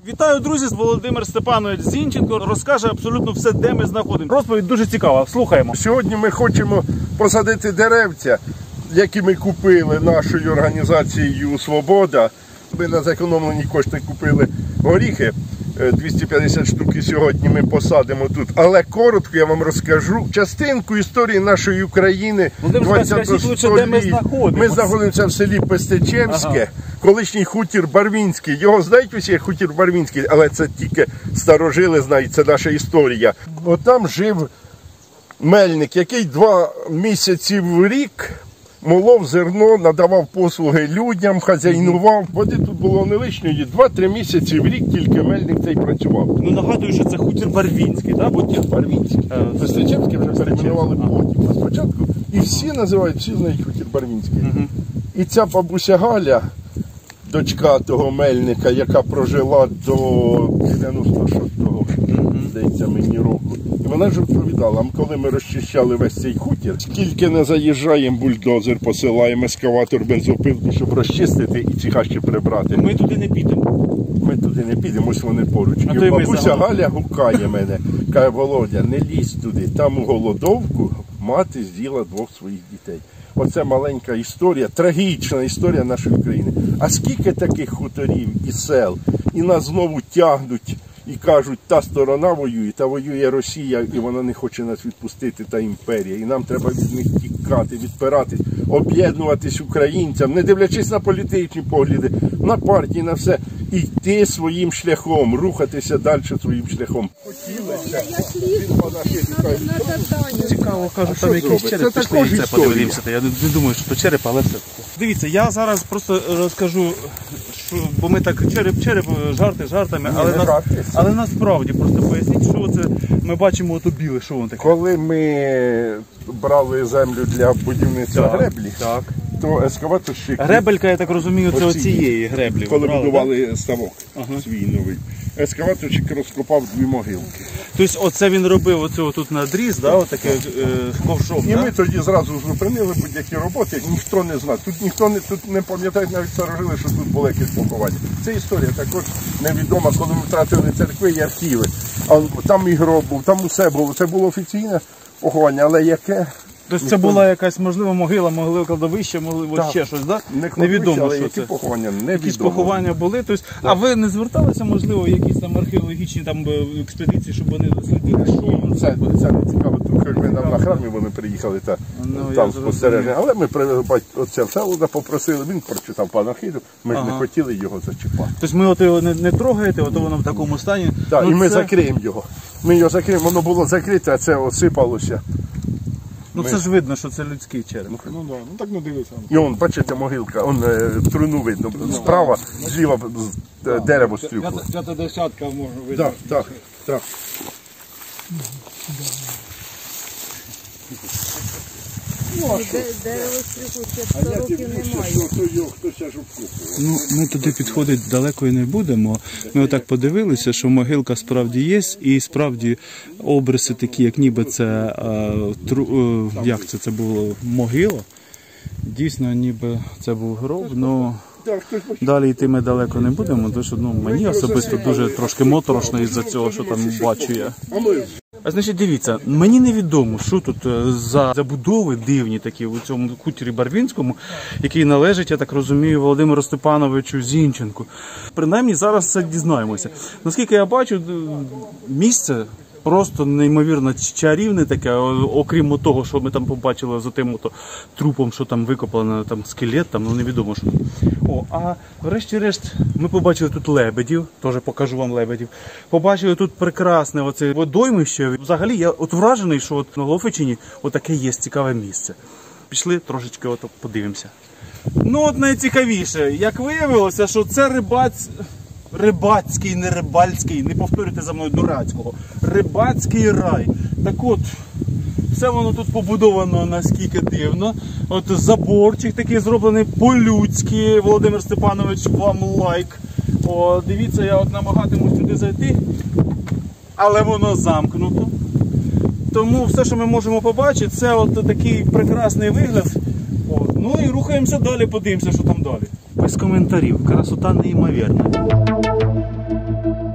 Вітаю, друзі! Володимир Степанович Зінченко розкаже абсолютно все, де ми знаходимося. Розповідь дуже цікава, слухаємо. Сьогодні ми хочемо посадити деревця, які ми купили нашою організацією «Свобода». Ми на зекономлені кошти купили горіхи, 250 штук, і сьогодні ми посадимо тут. Але коротко я вам розкажу частинку історії нашої України 20 століття. Ми знаходимося в селі Пестичевське, колишній хутір Барвінський. Його знають усі, хутір Барвінський, але це тільки старожили знають, це наша історія. От там жив мельник, який 2 місяці в рік молов зерно, надавав послуги людям, хазяйнував. Води тут було не лишньої, 2-3 місяці в рік тільки мельник цей працював. Ну, нагадую, що це хутір Барвінський, так? Хутір Барвінський. Пестичевський вже перейменували потім спочатку. І всі називають, всі знають хутір Барвінський. І ця бабуся Галя, дочка того мельника, яка прожила до 96-го, здається, мені року. І вона ж розповідала, коли ми розчищали весь цей хутір, скільки не заїжджаємо, бульдозер посилаємо, ескаватор, бензопилки, щоб розчистити і ці хащі прибрати. Ми туди не підемо. Ми туди не підемо, ось вони поруч. І бабуся Галя гукає мене, каже: Володя, не лізь туди, там у голодовку мати з'їла 2 своїх дітей. Оце маленька історія, трагічна історія нашої України. А скільки таких хуторів і сел, і нас знову тягнуть і кажуть, та сторона воює, та воює Росія, і вона не хоче нас відпустити, та імперія. І нам треба від них тікати, відпиратись, об'єднуватись українцям, не дивлячись на політичні погляди, на партії, на все. І йти своїм шляхом, рухатися далі своїм шляхом. Цікаво, кажуть, там якийсь череп, пішли і це подивимося. Я не думаю, що то череп, але все. Дивіться, я зараз просто розкажу, що, бо ми так череп, жарти жартами, але насправді, просто поясніть, що це, ми бачимо ото біле, що воно таке. Коли ми брали землю для будівництва греблі, то ескаваторщик... Гребелька, я так розумію, це оцієї греблі. Коли будували ставок свій новий, ескаваторщик розкопав 2 могилки. Тобто оце він робив оцього тут надріз, да, отаке ковшом, і ми тоді зразу зупинили будь-які роботи, ніхто не знав. Тут ніхто не пам'ятає, навіть старожили, що тут було якесь поховання. Це історія також невідома, коли ми втратили церкви і архіви. А там і гроб був, там усе було. Це було офіційне поховання, але яке... Тобто це була якась, можливо, могила, можливо, кладовище, можливо, ще щось, так? Да? Невідомо, що це. Поховання, невідомо. Якісь поховання були. Тобто, а ви не зверталися, можливо, в якісь там археологічні там експедиції, щоб вони дослідили, що? Це не цікаво, тому ми на храмі вони приїхали там спостереження. Але ми оце Всеволода попросили, він прочитав панахиду, ми ж не хотіли його зачіпати. Тобто ми от його не трогаєте, от воно в такому стані? Так, і ми закриємо його. Ми його закриємо, воно було закрите, а це осипалося. Ну це ж видно, що це людський череп. Ну так не дивися. І он, бачите, могилка, он труну видно, справа, зліва дерево стрюкло. 50-ка можна видно. Так. Дерево стрюкло ще 100 років немає. Ну, ми туди підходити далеко і не будемо. Ми отак подивилися, що могилка справді є, і справді обриси такі, як ніби це, як це було, могила. Дійсно, ніби це був гроб, але далі йти ми далеко не будемо, тому що мені особисто дуже трошки моторошно із-за цього, що там бачу я. А значить, дивіться, мені невідомо, що тут за забудови дивні такі у цьому хутірі Барвінському, який належить, я так розумію, Володимиру Степановичу Зінченку. Принаймні зараз це дізнаємося. Наскільки я бачу, місце просто неймовірно чарівне таке, окрім того, що ми там побачили за тим трупом, що там викопано, там скелет, там, невідомо що. А врешті-решт ми побачили тут лебедів, теж покажу вам лебедів. Побачили тут прекрасне оце водоймище. Взагалі я вражений, що на Лофичині отаке є цікаве місце. Пішли трошечки подивимося. Ну найцікавіше, як виявилося, що це рибацький, не рибальський, не повторюйте за мною дурацького, рибацький рай. Так от, все воно тут побудовано наскільки дивно. От заборчик такий зроблений по-людськи. Володимир Степанович, вам лайк. Дивіться, я намагатимусь сюди зайти, але воно замкнуто. Тому все, що ми можемо побачити, це от такий прекрасний вигляд. Ну і рухаємося далі, подивимося, що там далі. Без коментарів, красота неймовірна.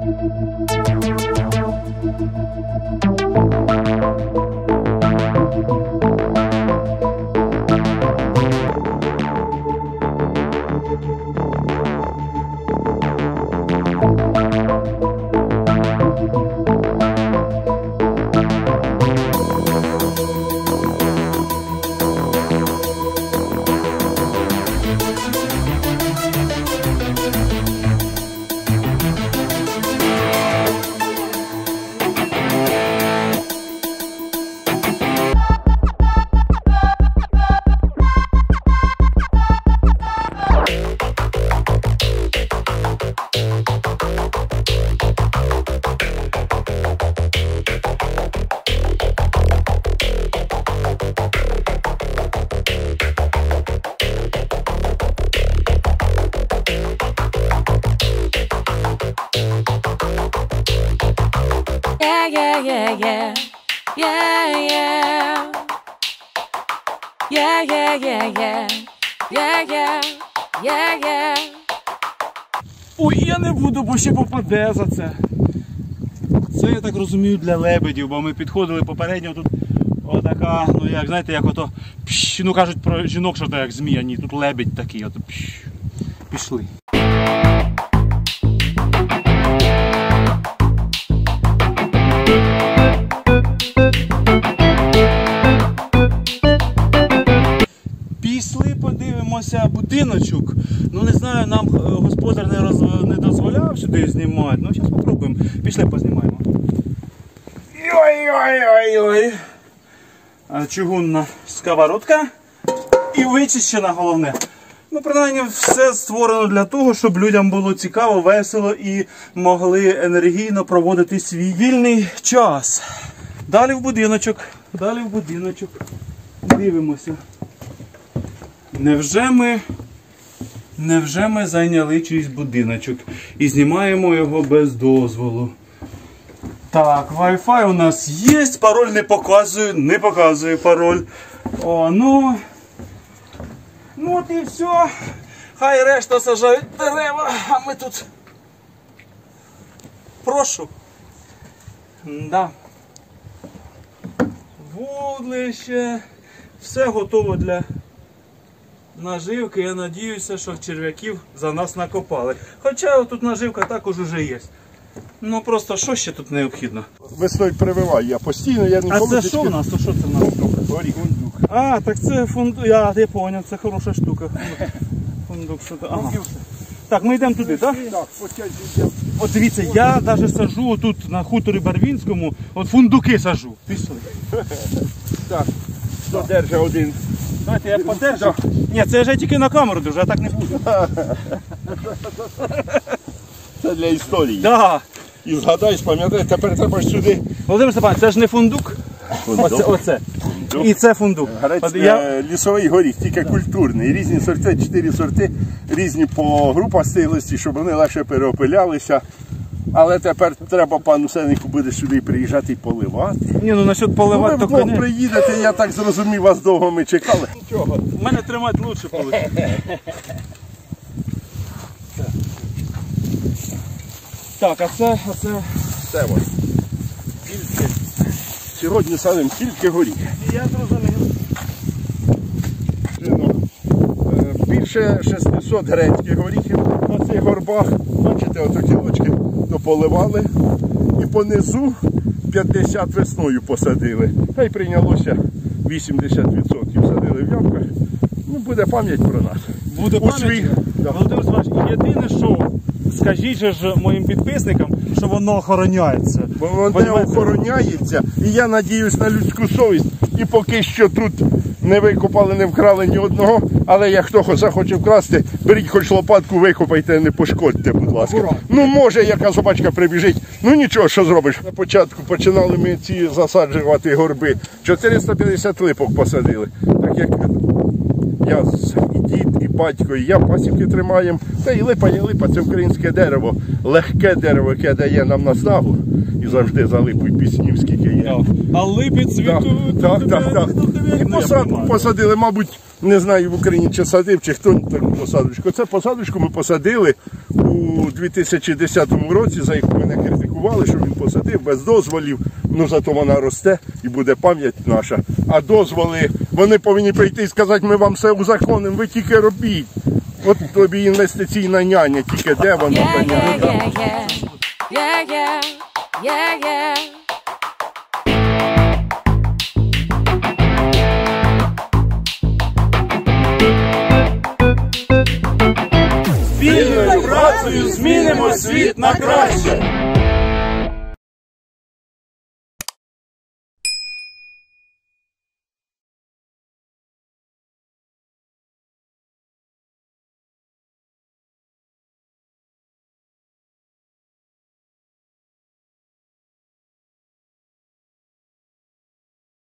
Ой, я не буду, бо ще попаде за це. Це, я так розумію, для лебедів, бо ми підходили попередньо, тут отака, ну як, знаєте, як ото, ну кажуть про жінок, що то як змія, ні, тут лебедь такий, ото пішли. Пішли, подивимося будиночок. Ну не знаю, нам господар не дозволяв сюди знімати. Ну зараз спробуємо. Пішли познімаємо. Ой-ой-ой-ой. Чугунна сковородка і вичищена головне. Ну, принаймні, все створено для того, щоб людям було цікаво, весело і могли енергійно проводити свій вільний час. Далі в будиночок. Далі в будиночок. Дивимося. Невже ми зайняли чийсь будиночок і знімаємо його без дозволу? Так, Wi-Fi у нас є, пароль не показує пароль. О, ну от і все. Хай решта сажають дерева, а ми тут. Прошу. Да. Вудлище. Все готово для наживки. Я сподіваюся, що черв'яків за нас накопали. Хоча тут наживка також уже є. Ну просто що ще тут необхідно? Весною прививаю я постійно, я ніколи... А це що у нас? То що це в нас? Фундук. А, так це фундук. Я зрозумів, це хороша штука. Фундук, що то. Ага. Так, ми йдемо туди, так? Так, потім йдемо. От дивіться, я навіть саджу тут на хуторі Барвінському, от фундуки саджу. Пішли. Так, держи один. Давайте я подержу. Ні, це вже тільки на камеру держу, я так не буду. Це для історії. Да. І згадай, пам'ятай, тепер треба сюди. Володимир Степанович, це ж не фундук? Оце. І це фундук. Лісовий горіх, тільки культурний. Різні сорти, 4 сорти, різні по групах стиглості, щоб вони легше переопилялися. Але тепер треба пану Сеннику буде сюди приїжджати і поливати. Ні, ну насчет поливати, ви то вдвох приїдете, я так зрозумів, вас довго ми чекали. Нічого. У мене тримати краще виходить. Так, а це... Це ось. Тільки, сьогодні садимо тільки горіхи. Я зрозумів. Більше 600 грецьких горіхів на цих горбах. Бачите, ото кілочки, то поливали. І понизу 50 весною посадили. Та й прийнялося 80%. Садили в ямках. Ну, буде пам'ять про нас. Буде пам'ять. Володимир Степанович, єдине, що скажіть же моїм підписникам, що воно охороняється. Бо воно охороняється, і я надіюсь на людську совість. І поки що тут не викопали, не вкрали ні одного, але як хто захоче вкрасти, беріть хоч лопатку, викопайте, не пошкодьте, будь ласка. Ну, може, яка собачка прибіжить, ну нічого, що зробиш. На початку починали ми ці засаджувати горби. 450 липок посадили. Так як я і дід, і батько, і я пасіки тримаємо. Та і липа, це українське дерево, легке дерево, яке дає нам наснагу. І завжди за липою піснів, скільки є. А липи цвітуть. Так. І посадку посадили, мабуть, не знаю в Україні чи садив, чи хто таку посадочку. Це посадочку ми посадили у 2010 році, за яку мене критикували, що він посадив без дозволів. ну зато вона росте і буде пам'ять наша. А дозволи, вони повинні прийти і сказати, ми вам все узаконимо, ви тільки робіть. От тобі інвестиційна няня, тільки де вона? Yeah, yeah, yeah, yeah. Yeah, yeah. Yeah, yeah. Спільною працею змінимо світ на краще.